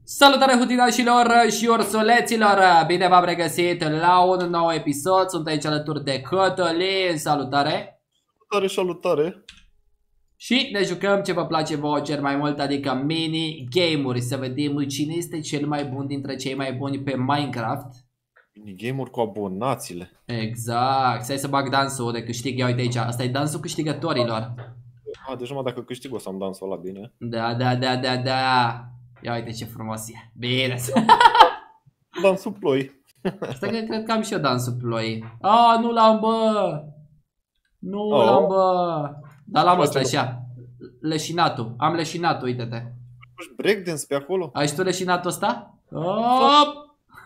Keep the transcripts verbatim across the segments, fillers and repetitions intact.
Salutare hutinașilor și ursuleților! Bine v-am regăsit la un nou episod. Sunt aici alături de Cătălin. Salutare! Salutare, salutare! Și ne jucăm ce vă place vouă cel mai mult, adică mini-game-uri. Să vedem cine este cel mai bun dintre cei mai buni pe Minecraft. Minigame-uri cu abonațiile. Exact. Stai să bag dansul de câștig. Ia uite aici. Asta e dansul câștigătorilor. A, deci numai dacă câștig o să-mi dansul ăla bine. Da, da, da, da, da. Ia uite ce frumos e. Bine. Dansul ploi. Asta că cred că am și eu dansul ploi. A, nu l-am, bă. Nu Oh. l-am, bă. Dar l-am ăsta așa. Leșinatul. Am leșinatul, uite-te. Faci breakdance pe acolo? Ai și tu leșinatul ăsta? Op!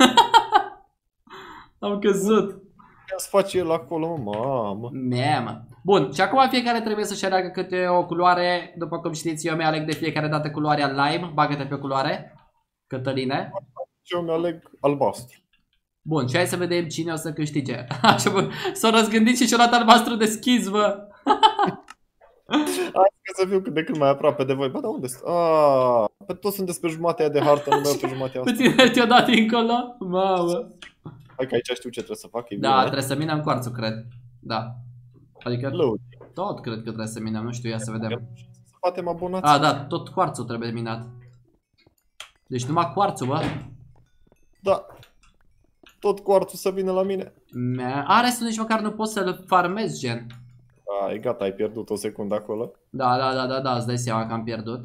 Am căzut. Ce să face el acolo, mamă? Mamă. Bun, și acum fiecare trebuie să-și aleagă câte o culoare. După cum știți, eu mi-aleg de fiecare dată culoarea lime. Bagă-te pe culoare, Cătăline. Eu mi-aleg albastru. Bun, și hai să vedem cine o să câștige. Așa, bă, s-au răzgândit și și-au luat albastru deschis, bă. Hai să fiu cât de cât mai aproape de voi. Bă, dar unde sunt? Aaa, pe toți sunteți pe jumatea de hartă, nu mai pe jumatea asta. Puțin te-o dat încolo? Mamă. Hai că aici știu ce trebuie să fac, e Da, bine. trebuie să minăm cuarțul, cred. Da. Adică Load. tot cred că trebuie să minăm, nu știu, ia să vedem. Să facem abonații. A, da, tot cuarțul trebuie minat. Deci numai cuarțul, bă. Da. Tot cuarțul să vină la mine. A, restul nici măcar nu poți să-l farmezi, gen. A, e gata, ai pierdut o secundă acolo. Da, da, da, da, da, îți dai seama că am pierdut.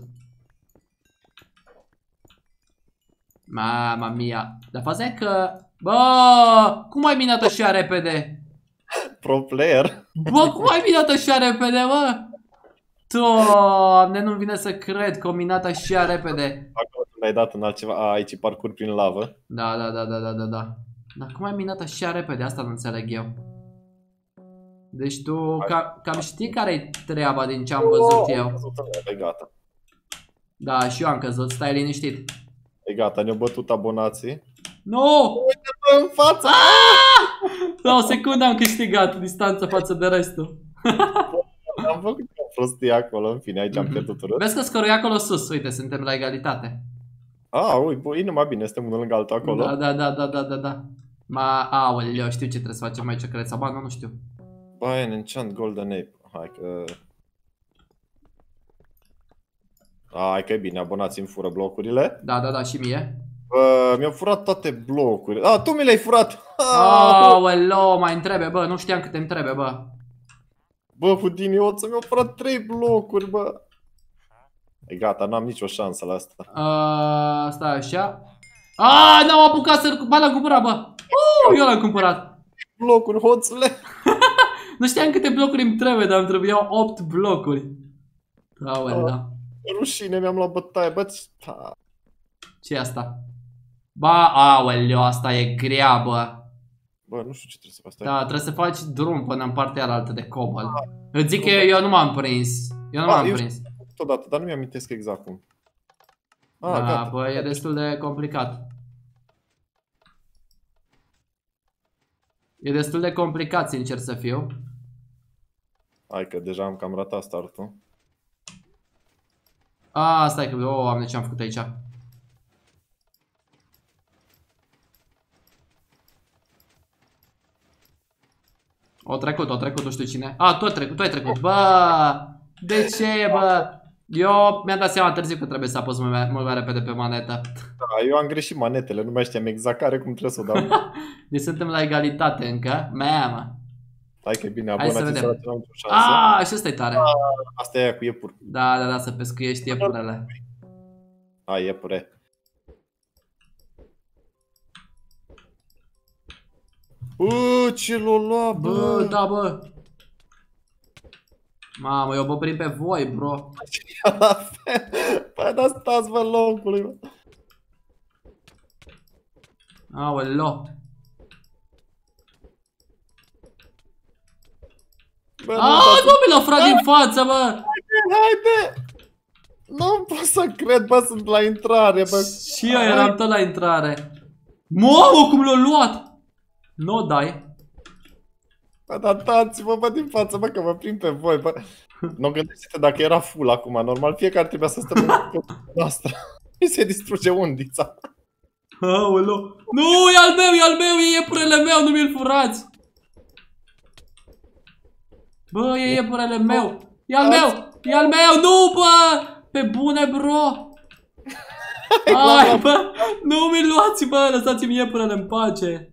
Mama mia. Dar faza e că... Bă, cum ai minat așa repede? Pro player. Bă, cum ai minat așa repede, bă? Doamne, nu-mi vine să cred că o minat așa repede. Acolo când ai dat în altceva. A, aici e parcurs prin lavă. Da, da, da, da, da, da, da. Dar cum ai minat așa repede? Asta nu înțeleg eu. Deci tu ca, cam știi care-i treaba din ce am văzut eu. Am căzut în ea, e gata. Da, și eu am căzut, stai liniștit. E gata, ne-au bătut abonații. Nu! Uite-mă în față! La o secundă am câștigat distanță față de restul. Am făcut o prostie acolo, în fine, aici am pierdut urât. Vezi că scorul e acolo sus, uite, suntem la egalitate. A, ui, bă, e numai bine, suntem unul lângă altul acolo. Da, da, da, da, da, da, da. Ma, aoleu, știu ce trebuie să facem aici, cred, sau ba, nu, nu știu. Buy an enchant golden ape. Hai că... A, hai că e bine, abonații îmi fură blocurile. Da, da, da, și mie. Bă, mi-au furat toate blocurile. A, tu mi le-ai furat! Aoleu, mai întrebe, bă, nu știam câte întrebe, bă. Bă, Hudinioță, mi-au furat trei blocuri, bă. E gata, n-am nicio șansă la asta. Uh, stai așa. Aaaa, n-am apucat să-l... Ba, l-am cumpărat, bă. Uh, eu l-am cumpărat. Blocuri, hoțule! Nu știam câte blocuri îmi trebuie, dar îmi trebuiau opt blocuri. Aoleu, da. Rușine, mi-am luat bătaie, bă, ta. Ce e asta? Ba, aoleu, asta e grea, bă. Bă, nu știu ce trebuie să fac. Da, trebuie să faci drum până în partea alaltă de cobalt. Îți zic că eu, eu nu m-am prins. Eu nu m-am prins. Totodată, dar nu mi-amintesc exact cum. Ah, Da, gata. bă, e destul de complicat. E destul de complicat, sincer să fiu. Hai că deja am cam ratat startul. A, stai că, o, am ce am făcut aici. O trecut, o trecut, nu știu cine. A, tu ai trecut, tu ai trecut. Bă, de ce, bă? Eu mi-am dat seama târziu că trebuie să apăs mult mai, mult mai repede pe manetă. Da, eu am greșit manetele, nu mai știam exact care cum trebuie să o dau. Deci suntem la egalitate încă. Mamă. Hai că e bine, Hai să abonații vedem. să n-am nicio șansă. Aaa, și ăsta e tare. Asta e aia cu iepuri. Da, da, da, să pescuiești iepurele. Hai, iepure. Bă, ce l-o lua, bă! Bă, da, bă. Mamă, eu vă prind pe voi, bro. Păi, dar stați, bă, locului, bă. Aoleo. Bă, Aaa, nu mi l-a furat din față, bă. Haide, haide! Nu pot să cred, bă, sunt la intrare, bă. Și eu eram tot la intrare. Mamă, cum l-a luat. Nu dai. Bă, dar dați-vă, bă, din față, bă, că vă prind pe voi, bă. Nu gândește-te dacă era full acum, normal fiecare trebuia să stăm în noastră. Mi se distruge undița. Aoleu. Nu, e al meu, e al meu, e iepurele meu, nu mi-l furați. Bă, e iepurele meu. E al meu, e al meu, nu, bă. Pe bune, bro. Hai, bă, nu mi-l luați, bă, lăsați-mi iepurele în pace.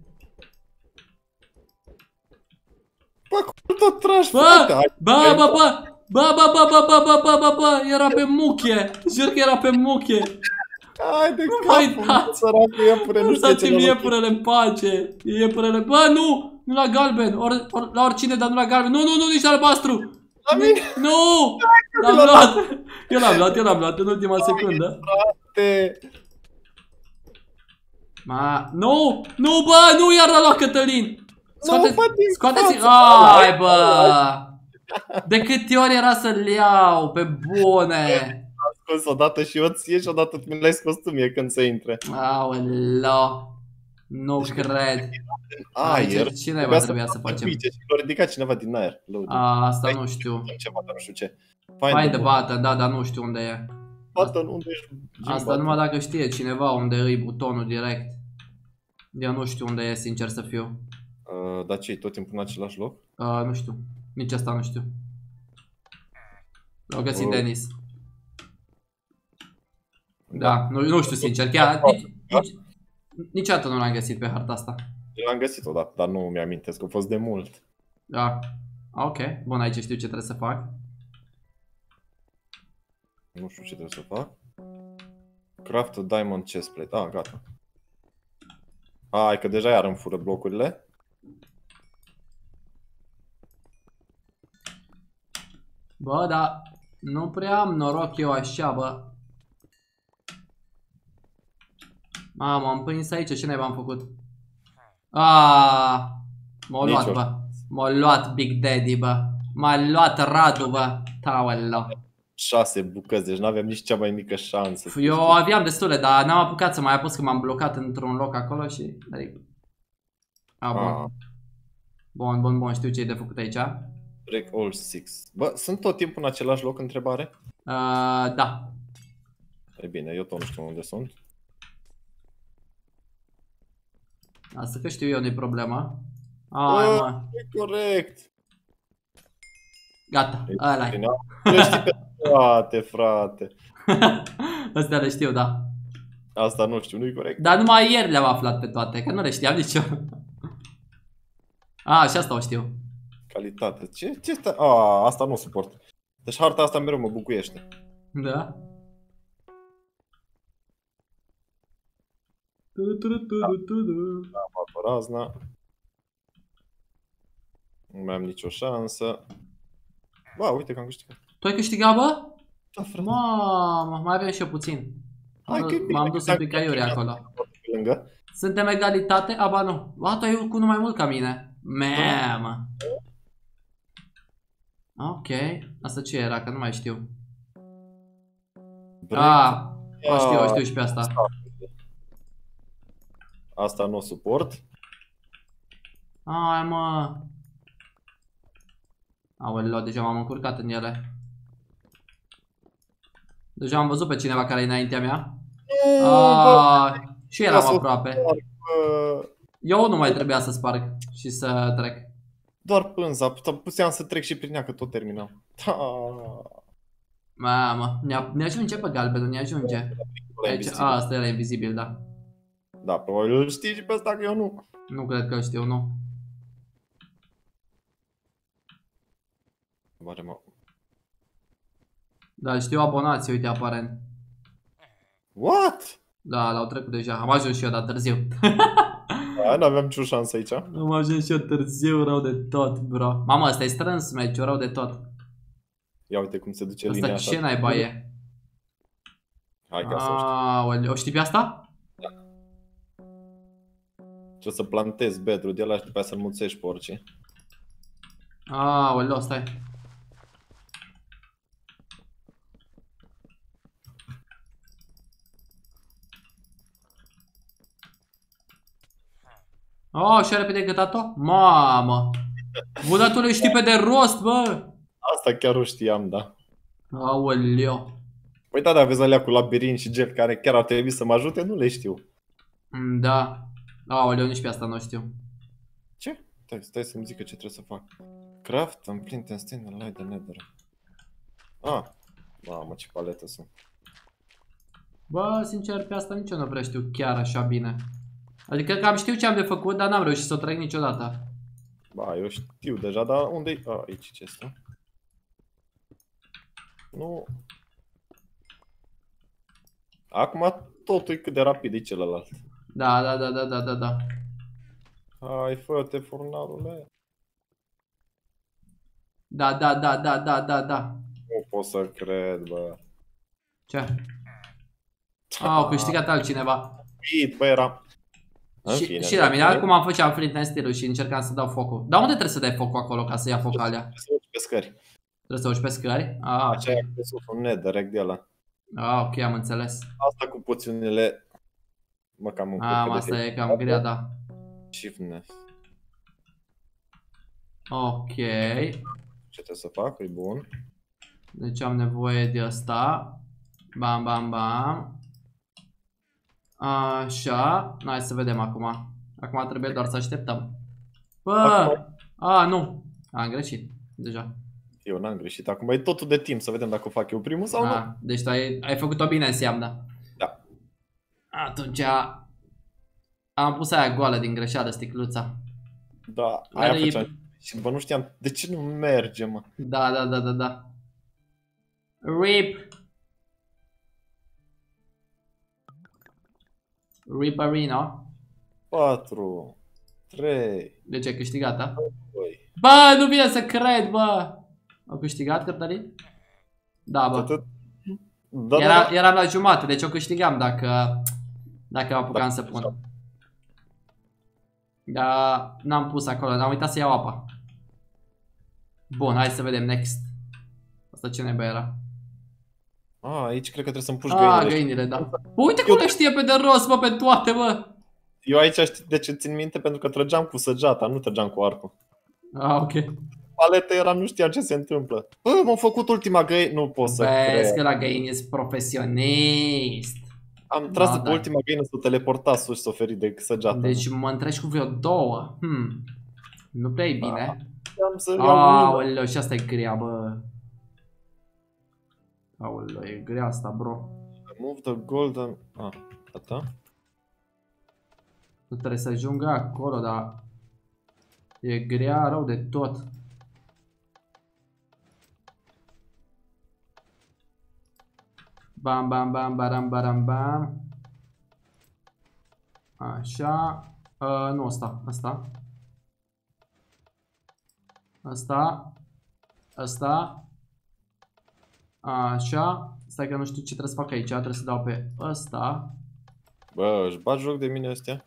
Bă, cum tot tragi, Bă, frate? bă, bă, bă. Bă, bă, bă, bă, bă, bă, bă, bă, bă, era pe muchie. Jur că era pe muchie. Hai de Nu mai capul, dați. săracul iepure, nu știe ce Lăsați-mi noroc. iepurele în pace. Iepurele, bă, nu, nu la galben, or, or, la oricine, dar nu la galben. Nu, nu, nu, nici la albastru. La mine. Nu, l-am luat. Eu l-am luat, eu l-am luat în ultima secundă. Frate. Ma, nu, nu, bă, nu iar l-a luat Cătălin. Scoateți, bă, din scoateți, față. ai, bă. De câte ori era să-l iau, pe bune. Am scos odată și eu ție și odată mi l-ai scos tu mie când se intre. Aoleu. Nu cred. Aer. Cine va trebui să facem? L-a ridicat cineva din aer. A, asta nu știu. Ceva, dar nu știu ce. Find the button, da, dar nu știu unde e. Button, unde ești? Asta numai dacă știe cineva unde e butonul direct. Eu nu știu unde e, sincer să fiu. Uh, dar ce, tot timpul în același loc? Uh, nu știu. Nici asta nu știu. L-au găsit Uh. Denis. Da, nu, nu știu sincer, chiar nici, nici, niciodată nu l-am găsit pe harta asta. L-am găsit odată, dar nu mi-amintesc, că a fost de mult. Da. Ok, bun, aici știu ce trebuie să fac. Nu știu ce trebuie să fac. Craft a diamond chestplate. Ah, gata. Hai că deja iar îmi fură blocurile. Bă, dar nu prea am noroc eu așa, bă. Mamă, am prins aici, ce naiba am făcut? Aaaa, m-a luat, bă. M-a luat Big Daddy, bă. M-a luat Radu, bă. Taollo. Șase bucăți, deci n-aveam nici cea mai mică șansă. Eu aveam destule, dar n-am apucat să mai apus că m-am blocat într-un loc acolo și... A, bun. Ah. Bun, bun, bun, știu ce e de făcut aici. Break all six. Bă, sunt tot timpul în același loc, întrebare? Uh, da. E bine, eu tot nu știu unde sunt. Asta că știu eu, nu-i problema. Ai, Bă, mă. e corect. Gata, ăla-i. Le știi pe toate, frate. Astea le știu, da. Asta nu știu, nu-i corect. Dar numai ieri le-am aflat pe toate, că nu le știam nici eu. A, și asta o știu. Calitate. Ce? Ce asta? A, asta nu suport. Deci harta asta mereu mă bucuiește. Da. Am luat razna. Nu mai am nicio șansă. Ba, uite că am câștigat. Tu ai câștigat, bă? Da, frate. Mamă, mai avem și eu puțin. M-am dus în picaiuri acolo. Lângă. Suntem egalitate? Aba nu. Ba, tu ai cu unul mai mult ca mine. Mamă. Ok. Asta ce era? Că nu mai știu. Ah, o știu, o știu și pe asta. Asta nu o suport. Ai, mă. Aoleu, deja m-am încurcat în ele. Deja am văzut pe cineva care e înaintea mea. Ah, și eram aproape. Eu nu mai trebuia să sparg și să trec. Doar pânza, puteam să trec și prin ea, că tot terminam. Mamă, ne ajunge pe galbenul, ne ajunge. Aici, a, asta era invizibil, da. Da, probabil îl știi și pe ăsta, că eu nu. Nu cred că îl știu, nu. Oare mă... Da, știu abonații, uite, aparent. What? Da, l-au trecut deja, am ajuns și eu, dar târziu. Da, n-aveam nicio șansă aici. Am ajuns și eu târziu, rău de tot, bro. Mamă, ăsta e strâns meciul, rău de tot. Ia uite cum se duce Asta linia asta. ce naiba e? Hai ca să o știi. Aoleu, o știi pe asta? Trebuie să plantezi bedru de ăla și după aia să-l mulțești pe orice. Aoleu, stai. Oh, și-a repede gătat-o? Mamă! Bă, dar tu le știi pe de rost, bă! Asta chiar o știam, da. Aoleu. Păi da, dar vezi alea cu labirint și gel care chiar ar trebui să mă ajute, nu le știu. Da. Aoleu, nici pe asta nu știu. Ce? Stai, stai să-mi zică ce trebuie să fac. Craft, în flint, în stain, în light, de nether. Ah, mamă, ce paletă sunt. Bă, sincer, pe asta nici eu nu prea știu chiar așa bine. Adică cam știu ce am de făcut, dar n-am reușit să o trec niciodată. Ba, eu știu deja, dar unde-i? Ah, aici ce este? Nu. Acum totul e cât de rapid e celălalt. Da, da, da, da, da, da, da. Hai, fă-te, furnarule. Da, da, da, da, da, da, da. Nu pot să cred, bă. Ce? Au câștigat altcineva. Bit, bă, era. Și, fine, și la mine, acum am făceam flint în stilul și încercam să dau focul. Dar unde trebuie să dai focul acolo ca să ia foc alea? Trebuie să urci pe scări. Trebuie să urci pe scări? Ah, aceea e pe sus, un nether de ăla. Ah, ok, am înțeles. Asta cu poțiunile mă cam încurcă. Ah, asta e cam grea, da. Shiftness. Ok. Ce trebuie să fac? E bun. Deci am nevoie de asta. Bam, bam, bam. Așa. Hai să vedem acum. Acum trebuie doar să așteptăm. Bă! A, nu. Am greșit. Deja. Eu n-am greșit. Acum e totul de timp să vedem dacă o fac eu primul sau A, nu. deci tu ai, ai făcut-o bine, înseamnă. Da. Atunci am pus aia goală din greșeală, sticluța. Da, aia făceam. Și bă, nu știam de ce nu merge, mă. Da, da, da, da, da. Rip. Rip Arena. patru, trei, Deci ai câștigat, da? doi. Bă, nu vine să cred, bă! Au câștigat, Cătălin? Da, bă. Da, Era, da, eram la jumate, deci o câștigam dacă, dacă apucam da, să pun. Dar n-am pus acolo, am uitat să iau apa. Bun, hai să vedem next. Asta ce neba era? A, aici cred că trebuie să-mi puși Ah, găinile. găinile, da. Uite cum le știe pe de rost, bă, pe toate, bă. Eu aici știu de ce țin minte, pentru că trăgeam cu săgeata, nu trăgeam cu arcul. Ah, ok. Palete era, nu știam ce se întâmplă. Bă, m-am făcut ultima găină, nu pot să Vezi cred. că la găini ești profesionist. Am tras Da, pe da. ultima găină să o teleporta sus, să oferi de săgeată. Deci mă întreci cu vreo două. Hmm. Nu prea e bine. Am să iau mâna. Aoleu, și asta e grea, bă. Aoleu, e grea asta, bro. Remove the golden... Ah, gata. Nu trebuie să ajungă acolo, dar e grea rău de tot. Bam, bam, bam, baram, baram, bam. Așa. Uh, nu asta, asta. Asta. Asta. Așa. Stai că nu știu ce trebuie să fac aici. Trebuie să dau pe ăsta. Bă, își bat joc de mine ăstea?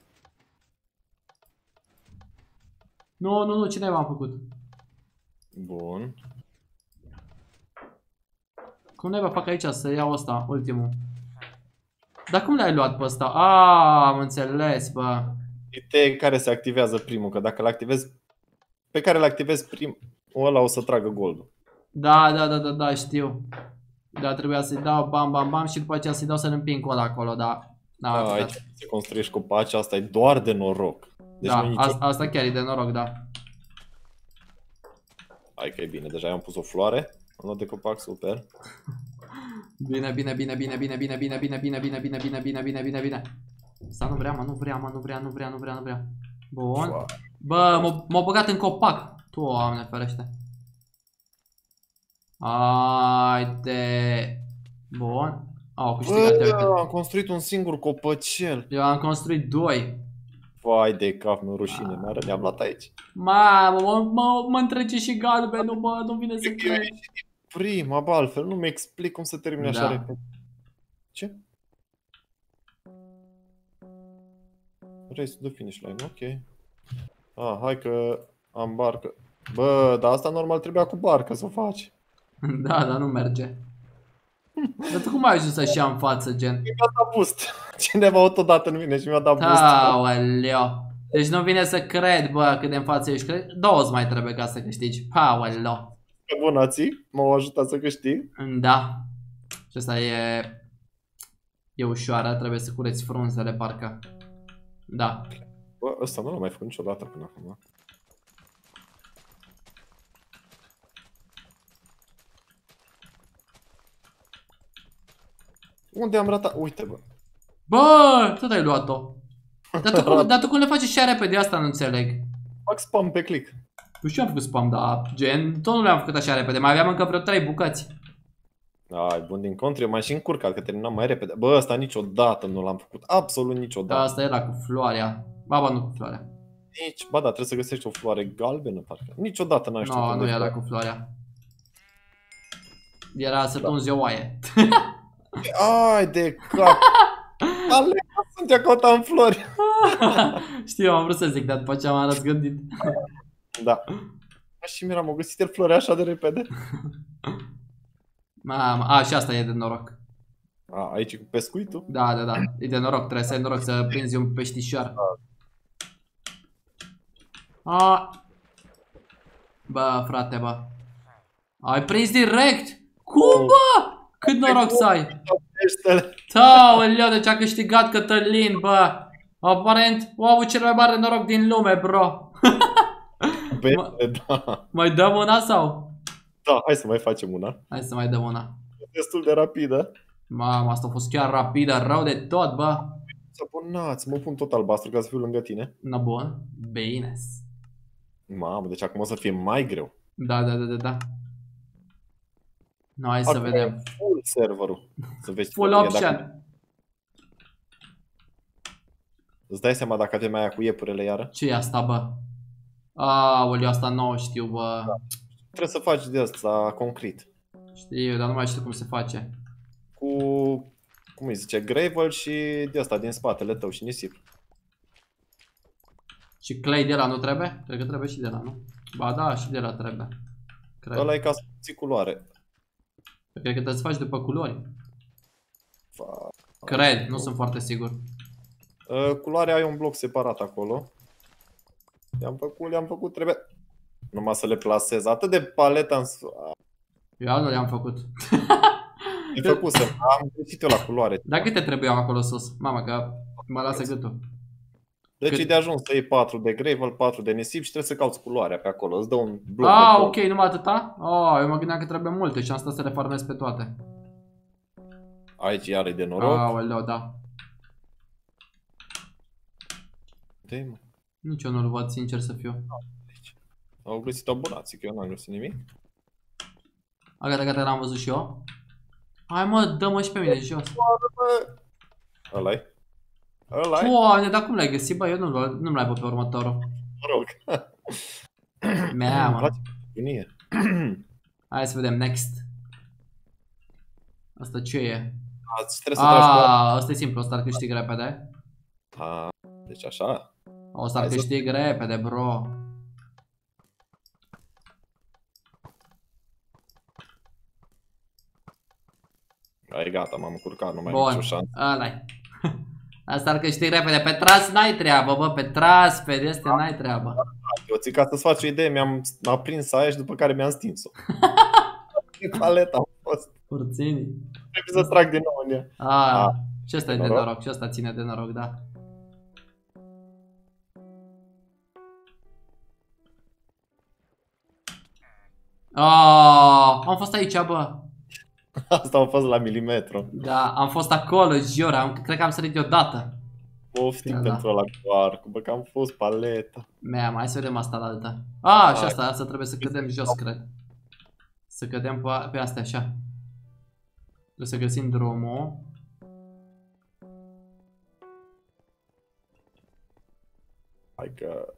Nu, nu, nu, ce n-am făcut? Bun. Cum n-ai fac aici să iau ăsta, ultimul? Dar cum l-ai luat pe ăsta? Aaaa, am înțeles, bă. Ideea care se activează primul, că dacă l-activezi... Pe care l-activezi primul, ăla o să tragă goldul. Da, da, da, da, da, știu. Da, trebuia să-i dau bam, bam, bam și după aceea să-i dau să-l împing cu ăla acolo, da. Da, A, aici se construiești copaci, asta e doar de noroc. Deci da, nu e nicio... asta, asta chiar e de noroc, da. Hai că e bine, deja i-am pus o floare. Am luat de copac, super. Bine, bine, bine, bine, bine, bine, bine, bine, bine, bine, bine, bine, bine, bine, bine, bine. Asta nu vrea, mă, nu vrea, mă, nu vrea, nu vrea, nu vrea, nu vrea. Bun. Bă, m-a băgat în copac. Doamne ferește. Haide. Bun. Au câștigat. Bă, am construit un singur copăcel. Eu am construit doi. Vai de cap, mi-o rușine, mi-a ne-am luat aici. Mamă, mă, mă, mă întrece și galbenul, bă, nu vine să cred. Prima, bă, altfel nu-mi explic cum să termine așa Da. repede. Ce? Race to the finish line, ok. Ah, hai că am barcă. Bă, dar asta normal trebuia cu barcă să o faci. Da, dar nu merge. Dar tu cum ai ajuns așa în față, gen? Mi-a dat boost. Cineva odată nu vine și mi-a dat boost. Aoleu. Deci nu vine să cred, bă, cât de în față ești. Cred. Două mai trebuie ca să câștigi. Aoleu. Că bunații m-au ajutat să câștig. Da. Și asta e... E ușoară, trebuie să cureți frunzele, parcă. Da. Bă, ăsta nu l-am mai făcut niciodată până acum. Unde am ratat? Uite, bă. Bă, tot ai luat-o. Dar tu, cum, dar tu cum le faci așa repede? Asta nu înțeleg. Fac spam pe click. Eu și am făcut spam, dar gen, tot nu le-am făcut așa repede. Mai aveam încă vreo trei bucăți. Ai, bun, din contră, eu m-am și încurcat că terminam mai repede. Bă, ăsta niciodată nu l-am făcut. Absolut niciodată. Da, asta era cu floarea. Ba, ba, nu cu floarea. Nici, ba da, trebuie să găsești o floare galbenă, parcă. Niciodată n-am știut. No, unde nu e era cu floarea. Era să tunzi o oaie. Ai de cap! Ale, sunt eu căutam flori. Știu, am vrut să zic, dar după ce m-am răzgândit. Da. Și mi-am o găsit el flori așa de repede. Mamă, a, și asta e de noroc. A, aici cu pescuitul? Da, da, da, e de noroc, trebuie să ai noroc să prinzi un peștișoar. A. Bă, frate, bă. Ai prins direct? Cum, bă? Cât noroc să ai? Aoleu, deci a câștigat Cătălin, bă. Aparent, au avut cel mai mare noroc din lume, bro. Bine, da. Mai dăm una sau? Da, hai să mai facem una. Hai să mai dăm una. Destul de rapidă. Mamă, asta a fost chiar rapidă, rău de tot, bă. Să abonați, mă pun tot albastru ca să fiu lângă tine. Na, bun. Bine. Mamă, deci acum o să fie mai greu. Da, da, da, da, da. No, hai acum să vedem. Full serverul. Să vezi Full option. Dacă... Îți dai seama dacă avem aia cu iepurile iară? Ce e asta, bă? Aoleu, asta nu știu, bă. Da. Trebuie să faci de asta concret. Știu, dar nu mai știu cum se face. Cu, cum îi zice, gravel și de asta din spatele tău și nisip. Și clay de la nu trebuie? Cred că trebuie și de la, nu? Ba da, și de la trebuie. Cred. Ăla e ca să ții culoare. Cred că trebuie să faci după culori. Fa... Cred, nu sunt foarte sigur. Uh, culoarea ai un bloc separat acolo. I-am făcut, le-am făcut, trebuie numai să le plasez. Atât de paleta în... Eu nu le-am făcut. E făcut să am găsit eu la culoare. Dar câte trebuiau acolo sus? Mamă, că mă lasă gâtul. Deci Cât? e de ajuns să iei patru de gravel, patru de nisip și trebuie să cauți culoarea pe acolo. Îți dă un bloc. Ah, de ok, numai atâta? Oh, eu mă gândeam că trebuie multe și am stat să le farmez pe toate. Aici iar e de noroc. Aoleu, da. De, mă. Nici eu nu-l văd, sincer să fiu. Au găsit abonații, că eu n-am găsit nimic. A, gata, gata, l-am văzut și eu. Hai mă, dă-mă și pe mine jos. Ăla-i. Ăla-i. Doamne, dar cum l-ai găsit? Bă, eu nu-mi nu l-ai pe următorul. Noroc. Mea, Îmi mă. place bucurie. Hai să vedem, next. Asta ce e? Azi trebuie să tragi cu Aaaa, asta e simplu, ăsta ar câștig repede. A, deci așa. Ăsta ar Hai să- câștig repede, bro. Ai gata, m-am încurcat, nu mai am Bun, nicio șansă. ăla-i. Asta ar câștig repede. Pe tras n-ai treabă, bă, pe tras, pe este n-ai treabă. Eu țic ca să-ți faci o idee, mi-am aprins aia și după care mi-am stins-o. Paleta am fost. Curțenii. Trebuie să trag din nou în ea. Ah, Ah, și ăsta e de noroc. noroc, și ăsta ține de noroc, da. Ah, am fost aici, bă. Asta a fost la milimetru. Da, am fost acolo, jur, am, cred că am sărit deodată. Poftim Da, da. pentru ăla cu arcul, bă, că am fost paleta. Mea, mai să vedem asta la alta. Ah, și Hai. asta, asta trebuie să cădem jos, cred. Să cădem pe, pe astea, așa. Trebuie să găsim drumul. Hai că...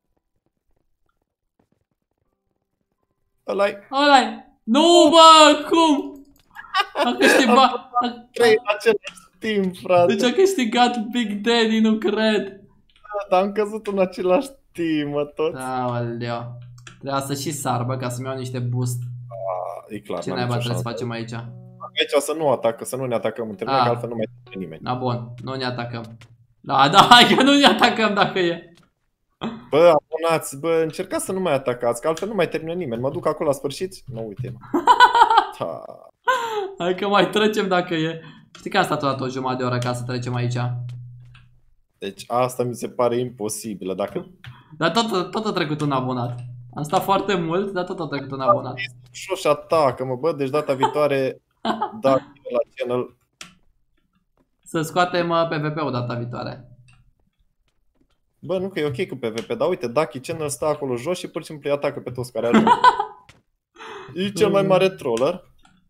Ăla-i. Ăla-i! Nu, bă, cum? A câștigat, a, Trei în același timp, frate. deci a câștigat Big Daddy, nu cred. Dar am căzut în același timp, mă, toți. Aoleu. Trebuia să și sar, bă, ca să-mi iau niște boost. E clar, Ce n-am naiba nicio trebuie să șansă. facem aici? Aici să nu atacă, să nu ne atacăm între noi, Ah. că altfel nu mai trebuie nimeni. Da, bun, nu ne atacăm. Da, da, hai că nu ne atacăm dacă e. Bă, abonați, bă, încercați să nu mai atacați, că altfel nu mai termină nimeni. Mă duc acolo la sfârșit? Nu, uite, mă. Da. Hai că mai trecem dacă e. Știi că am stat toată o jumătate de oră ca să trecem aici. Deci asta mi se pare imposibilă. Dacă... Dar tot, tot a trecut un abonat. Am stat foarte mult, dar tot a trecut un abonat. Ușor și atacă-mă, bă, deci data viitoare dacă la channel. Să scoatem P V P-ul data viitoare. Bă, nu că e ok cu P V P, dar uite, Ducky Channel stă acolo jos și pur și simplu îi atacă pe toți care ajung. E cel mai mare troller.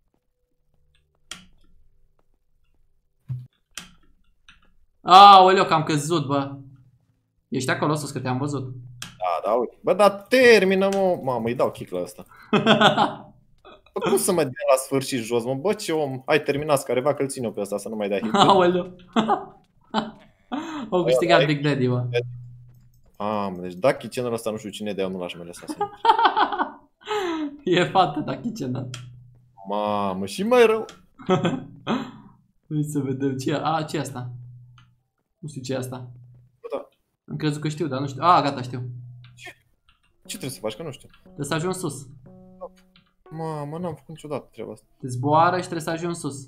Aoleu, că am căzut, bă. Ești acolo sus, că te-am văzut. Da, da, uite. Bă, dar termină, mă. Mamă, îi dau kick la ăsta. Bă, cum să mă dea la sfârșit jos, mă? Bă, ce om. Ai terminat careva, că-l țin eu pe ăsta, să nu mai dea hit. Aoleu. Au câștigat Big Daddy, bă. Am, deci Ducky Channel ăsta nu știu cine de eu nu l-aș mai lăsa să intre. E fată Ducky Channel. Mamă, și mai rău. Hai să vedem ce e. A, ce e asta? Nu știu ce e asta. Bă, da. Am crezut că știu, dar nu știu. A, gata, știu. Ce? Ce trebuie să faci, că nu știu. Trebuie să ajungi sus. Mamă, n-am făcut niciodată treaba asta. Te zboară și trebuie să ajungi sus.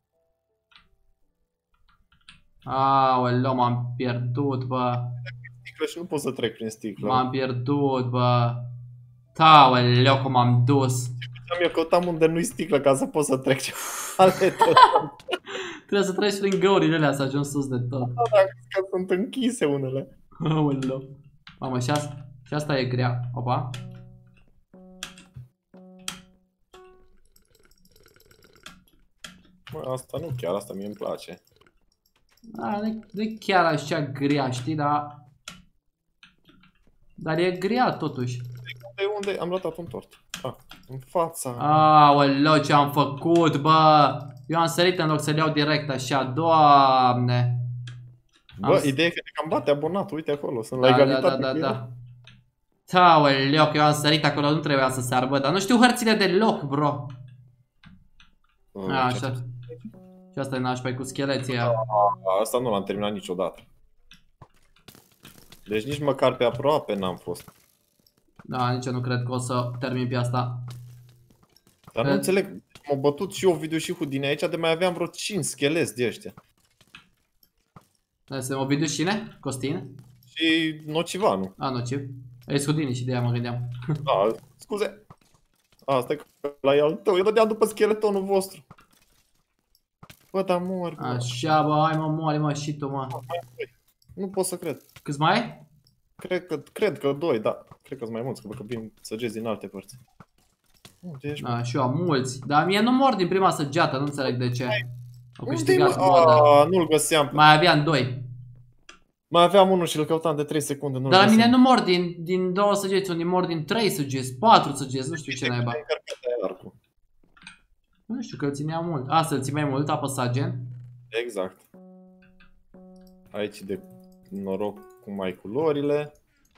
Aoleu, m-am pierdut, bă. Sticlă și nu pot să trec prin sticlă. M-am pierdut, bă. Aoleu, cum m-am dus. Eu căutam unde nu-i sticlă ca să pot să trec ce Trebuie să treci prin găurile alea să ajungi sus de tot. Da, dar că sunt închise unele. Aoleu. Mamă, și asta, și asta e grea. Opa. Mă, asta nu chiar, asta mie îmi place. Da, nu e chiar așa grea, știi, dar... Dar e grea totuși. De unde am ratat un tort? Ah, în fața. Aoleu, ce am făcut, bă! Eu am sărit în loc să-l iau direct așa, Doamne! Bă, am... ideea e că ne cam bate abonatul, uite acolo, sunt da, la egalitate. Da, da, da, da. Aoleu, că eu am sărit acolo, nu trebuia să sar, bă, dar nu știu hărțile deloc, bro. Uh, A, așa. Și asta e nașpa cu scheleții aia. Asta nu l-am terminat niciodată. Deci nici măcar pe aproape n-am fost. Da, nici eu nu cred că o să termin pe asta. Dar nu înțeleg, m-au bătut și eu video și Houdini aici, de mai aveam vreo cinci scheleți de ăștia. Să mă video cine? Costin? Și Nocivanu. A, Nociv. Ești Houdini și de aia mă gândeam. Da, scuze. Asta e că la e al tău, eu dădeam după scheletonul vostru. Bă, dar mor, bă. Așa, bă, hai mă, moare, mă, și tu, mă. Nu pot să cred. Câți mai ai? Cred că, cred că doi, da. Cred că sunt mai mulți, că, bă, că vin săgeți din alte părți. Unde ești, A, și eu am mulți. Dar mie nu mor din prima săgeată, nu înțeleg de ce. Au unde câștigat mă? moda. Aaaa, nu-l găseam. Mai aveam doi. Mai aveam unul și îl căutam de trei secunde, nu-l Dar la găseam. mine nu mor din, din două săgeți, unii mor din trei săgeți, patru săgeți, nu știu ce naiba. Nu știu că îl ținea mult. A, să-l ții mai mult, apăsa gen. Exact. Aici de noroc cum ai culorile.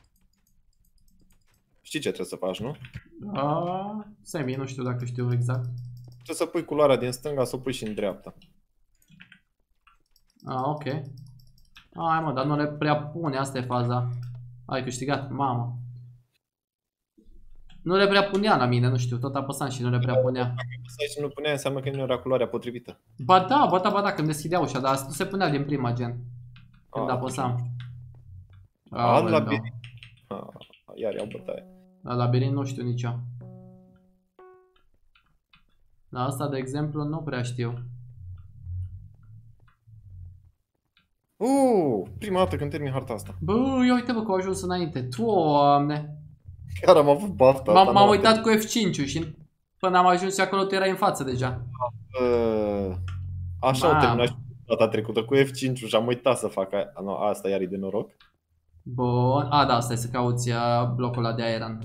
Știi ce trebuie să faci, nu? A, semi, nu știu dacă știu exact. Trebuie să pui culoarea din stânga, să o pui și în dreapta. A, ok. Hai mă, dar nu le prea pune, asta e faza. Ai câștigat, mamă. Nu le prea punea la mine, nu știu, tot apăsam și nu le prea punea. Dacă apăsai și nu punea, înseamnă că nu era culoarea potrivită. Ba da, ba da, ba da, când deschidea ușa, dar nu se punea din prima gen. Când A, apăsam. A, Aoleu. labirint. A, iar iau bătaie. La labirint nu știu nici eu. La asta, de exemplu, nu prea știu. Uh, prima dată când termin harta asta. Bă, ia uite bă că au ajuns înainte. Doamne. Chiar am avut bafta asta. M-am uitat cu F cinci-ul și până am ajuns și acolo tu erai în față deja. Uh, așa Mamă. au terminat și data trecută cu F cinci-ul și am uitat să fac aia. No, asta iar e de noroc. Bun. A, da, stai să cauți uh, blocul ăla de iron.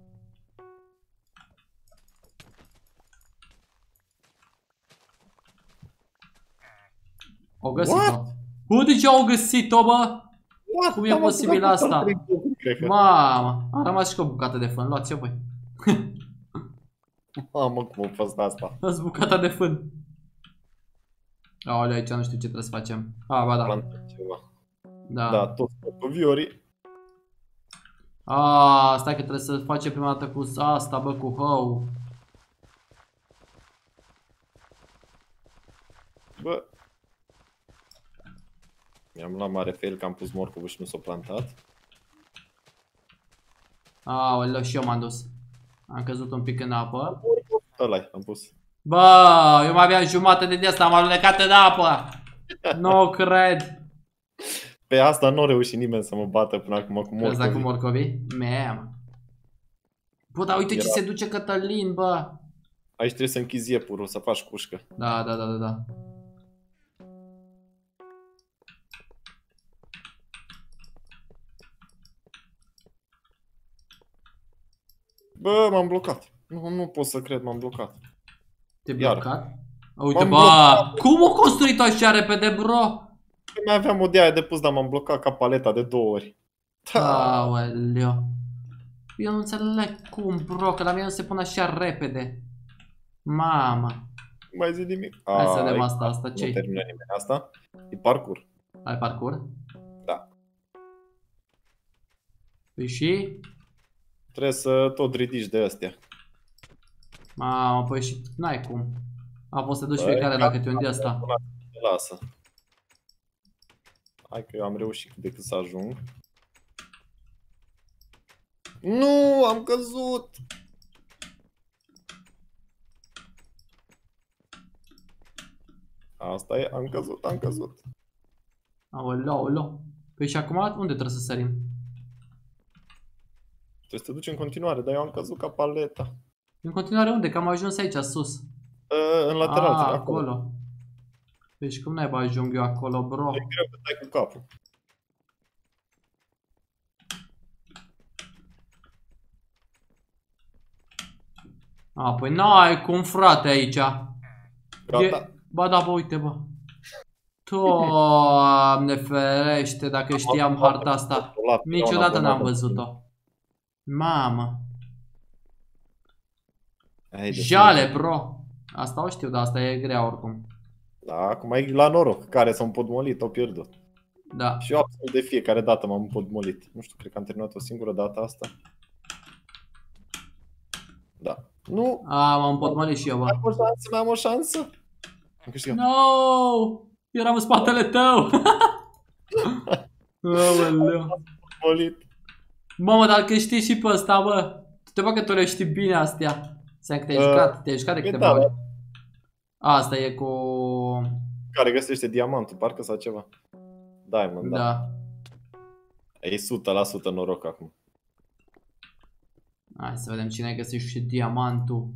Au găsit-o. Bă, de ce au găsit-o, bă? What? Cum e Am posibil apucat asta? trei blocuri, cred că. Mamă, am rămas și cu o bucată de fân. Luați-o, voi. Mamă, cum a fost asta? Luați bucata de fân. Aoleu, aici nu știu ce trebuie să facem. A, ba da. Planta ceva. Da. Da, tot cu viorii. A, stai că trebuie să facem prima dată cu asta, bă, cu hău. Bă. Mi-am luat mare fail că am pus morcovul și nu s-a plantat. Aoleu, și eu m-am dus. Am căzut un pic în apă. Ăla-i, am pus. Bă, eu mai aveam jumătate de de asta, m-am alunecat în apă. Nu cred. Pe asta nu a reușit nimeni să mă bată până acum cu morcovii. Crezi cu morcovii? Mea. Bă, dar uite Era... ce se duce Cătălin, bă. Aici trebuie să închizi iepurul, să faci cușcă. Da, da, da, da, da. Bă, m-am blocat. Nu, nu pot să cred, m-am blocat. Te-ai blocat? Uite, bă, blocat. Cum o construit așa repede, bro? Mai aveam o de aia de pus, dar m-am blocat ca paleta de două ori. Aoleu. Eu nu înțeleg cum, bro, că la mine nu se pune așa repede. Mama. Mai zi nimic. Hai să vedem asta, asta ce? ce-i? Nu termină nimeni asta. E parcurs. Ai parcurs? Da. Păi și? Trebuie să tot ridici de astea. Mamă, păi și n-ai cum. A fost să duci Băi, fiecare la câte un de asta. Lasă. Hai că eu am reușit cât de cât să ajung. Nu, am căzut! Asta e, am căzut, am căzut. Aoleu, aoleu. Păi și acum unde trebuie să sărim? Trebuie să te duci în continuare, dar eu am căzut ca paleta. În continuare unde? Că am ajuns aici, sus. Uh, în lateral, Ah, acolo. acolo. Păi și cum n-ai ajung eu acolo, bro? E greu că dai cu capul. A, păi n-ai cum, frate, aici. Gata. E... Ba da, bă, uite, bă. Doamne ferește, dacă știam harta asta. Niciodată n-am văzut-o. Mamă. Jale, bro. Asta o știu, dar asta e grea oricum. Da, acum e la noroc. Care s-au împotmolit, au pierdut. Da. Și eu absolut de fiecare dată m-am împotmolit. Nu știu, cred că am terminat o singură dată asta. Da. Nu. A, m-am împotmolit și eu, bă. Am o șansă, mai am o șansă. Am câștigat. No! Eram în spatele tău! Aoleu. Mamă, dar câștigi și pe ăsta, bă. Te bă că tu le știi bine astea. Să că te-ai uh, jucat, te-ai jucat de câteva ori. Asta e cu... Care găsește diamantul, parcă sau ceva. Diamond, da. Da. E o sută la sută noroc acum. Hai să vedem cine găsește și diamantul.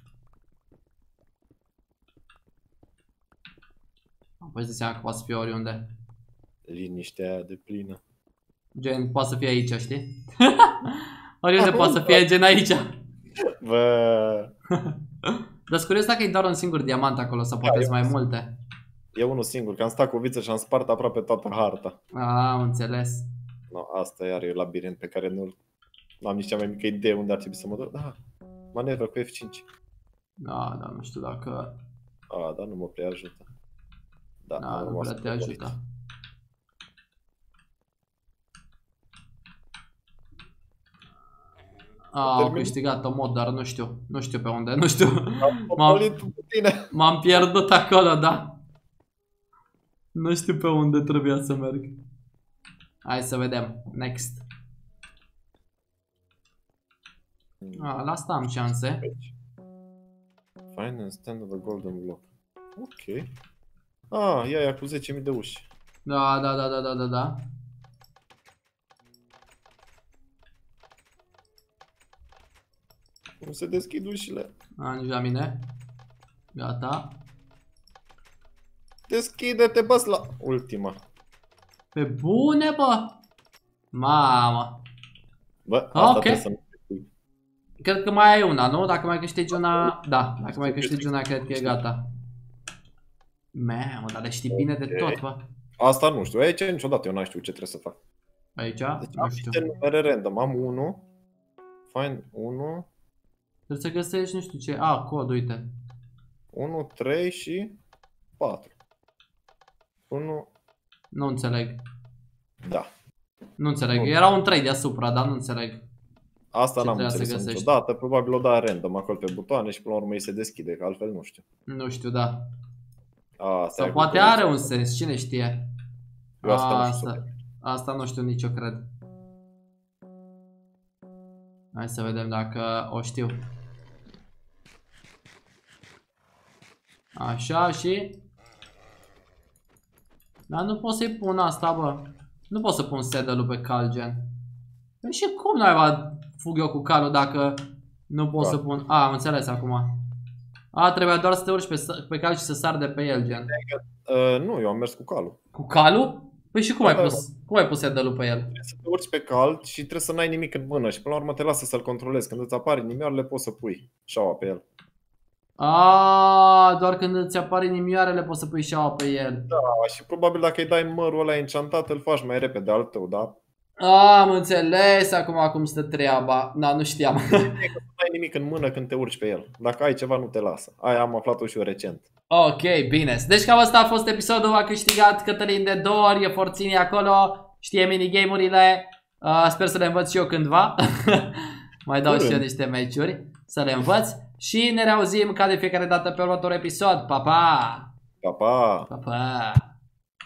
Păi să seama că poate să fie oriunde. Liniștea aia de plină. Gen, poate să fie aici, știi? Oriunde poate să fie, gen aici. Bă. Dar-s curios dacă e doar un singur diamant acolo sau poate sunt mai multe. E unul singur, că am stat cu o viță și am spart aproape toată harta. Ah, am înțeles. No, asta iar e un labirint pe care nu am nici cea mai mică idee unde ar trebui să mă duc. Da, manevră cu F cinci. Da, da, nu știu dacă... A, dar nu mă prea ajută. Da, da nu prea te ajută. A, au câștigat-o mod, dar nu știu, nu știu pe unde, nu știu. M-am pierdut acolo, da. Nu știu pe unde trebuia să merg. Hai să vedem, next. A, la asta am șanse. Find and stand of a golden block. Ok. Ah, ia ia cu zece mii de uși. Da, da, da, da, da, da, da. Nu se deschid ușile. A, nici la mine. Gata. Deschide-te, bă, la ultima. Pe bune, bă. Mamă. Bă, asta ok. trebuie să nu câștigi. Cred că mai ai una, nu? Dacă mai câștigi una... Da, dacă mai câștigi una, cred că e gata. Mamă, dar le știi bine de tot, bă. Asta nu știu. Aici niciodată eu n-am știut ce trebuie să fac. Aici? Deci nu am știu. niște numere random. Am unu. Find unu. Trebuie să găsești, nu știu ce... A, cod, uite. unu, trei și patru. unu. Nu înțeleg. Da. Nu înțeleg. Nu. Era un trei deasupra, dar nu înțeleg. Asta Ce n-am trebuia să înțeles găsești? niciodată. Probabil o da random acolo pe butoane și până la urmă îi se deschide, că altfel nu știu. Nu știu, da. A, Sau poate are un sens, cine știe. Eu asta, nu Asta, știu. asta nu știu nici eu cred. Hai să vedem dacă o știu. Așa și... Dar nu pot să-i pun asta, bă. Nu pot să pun saddle-ul pe cal, gen. Păi și cum naiba fug eu cu calul dacă nu pot Da. să pun... A, am înțeles acum. A, trebuia doar să te urci pe, pe cal și să sar de pe el, gen. Uh, nu, eu am mers cu calul. Cu calul? Păi și cum Da, ai da, pus, cum ai pus saddle-ul pe el? Trebuie să te urci pe cal și trebuie să n-ai nimic în mână și până la urmă te lasă să-l controlezi. Când îți apare nimioarele poți să pui șaua pe el. A, doar când îți apare nimioarele poți să pui șaua pe el. Da, și probabil dacă îi dai mărul ăla encantat, îl faci mai repede al tău, da? A, am înțeles acum cum stă treaba. Na, nu știam. E că nu ai nimic în mână când te urci pe el. Dacă ai ceva, nu te lasă. Aia am aflat-o și eu recent. Ok, bine. Deci cam asta a fost episodul. A câștigat Cătălin de două ori. E Forțini acolo. Știe minigame-urile. Uh, sper să le învăț și eu cândva. Mai dau și eu niște meciuri să le învăț. Și ne reauzim ca de fiecare dată pe următorul episod. Pa, pa! Pa, pa! Pa, pa!